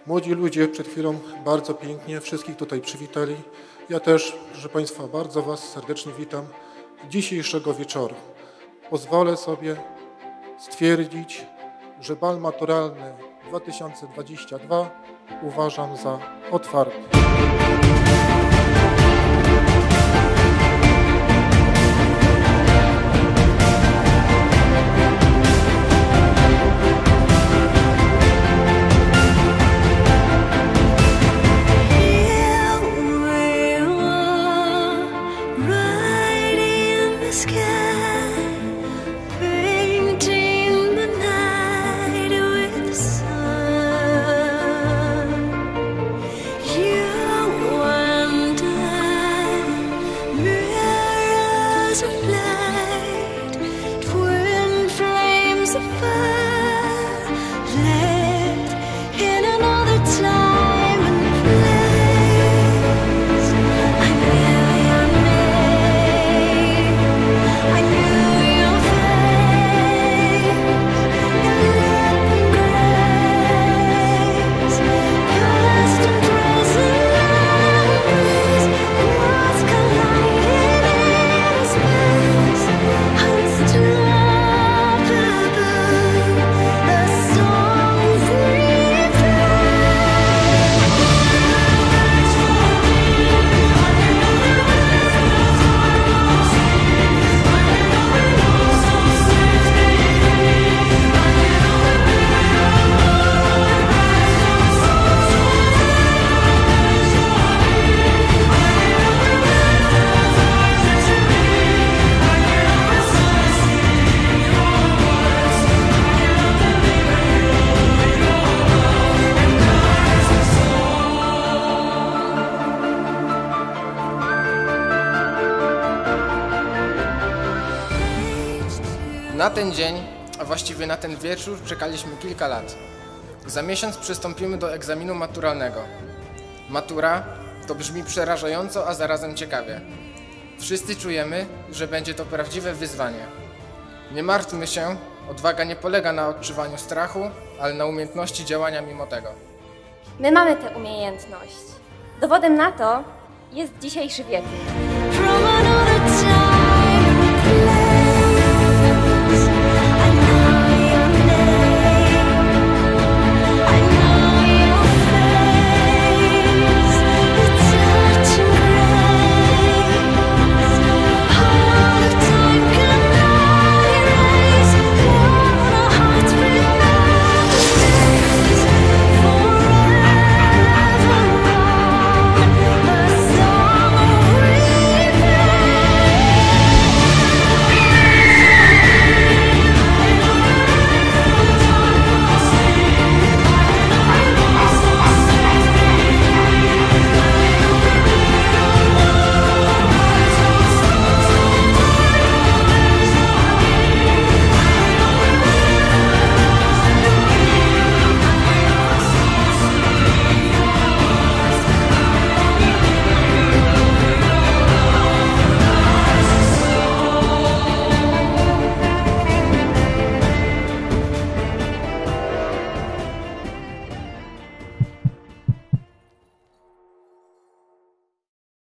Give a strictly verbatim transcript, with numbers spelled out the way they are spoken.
Młodzi ludzie przed chwilą bardzo pięknie wszystkich tutaj przywitali. Ja też, proszę Państwa, bardzo Was serdecznie witam dzisiejszego wieczoru. Pozwolę sobie stwierdzić, że bal maturalny dwa tysiące dwudziesty drugi uważam za otwarty. Na ten dzień, a właściwie na ten wieczór czekaliśmy kilka lat. Za miesiąc przystąpimy do egzaminu maturalnego. Matura to brzmi przerażająco, a zarazem ciekawie. Wszyscy czujemy, że będzie to prawdziwe wyzwanie. Nie martwmy się, odwaga nie polega na odczuwaniu strachu, ale na umiejętności działania mimo tego. My mamy tę umiejętność. Dowodem na to jest dzisiejszy wieczór.